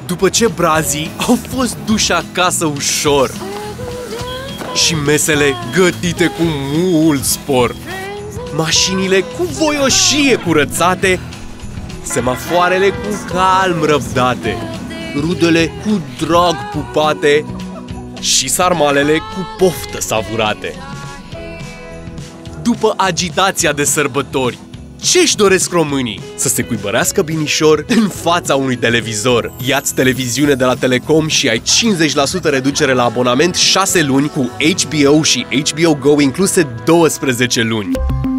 După ce brazii au fost duși acasă ușor și mesele gătite cu mult spor, mașinile cu voioșie curățate, semafoarele cu calm răbdate, rudele cu drag pupate și sarmalele cu poftă savurate. După agitația de sărbători, ce-și doresc românii? Să se cuibărească binișor în fața unui televizor. Ia-ți televiziune de la Telecom și ai 50% reducere la abonament 6 luni cu HBO și HBO Go incluse 12 luni.